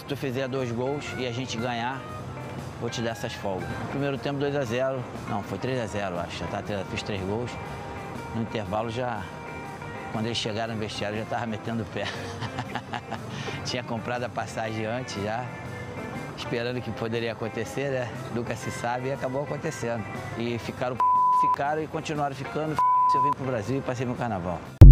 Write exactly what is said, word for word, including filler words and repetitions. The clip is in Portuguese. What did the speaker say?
tu fizer dois gols e a gente ganhar, vou te dar essas folgas. Primeiro tempo dois a zero, não, foi três a zero, acho. Já tá, fiz três gols. No intervalo já, quando eles chegaram no vestiário, já tava metendo o pé. Tinha comprado a passagem antes já, esperando que poderia acontecer, né? Nunca se sabe, e acabou acontecendo. E ficaram, ficaram e continuaram ficando. Eu vim pro Brasil e passei meu carnaval.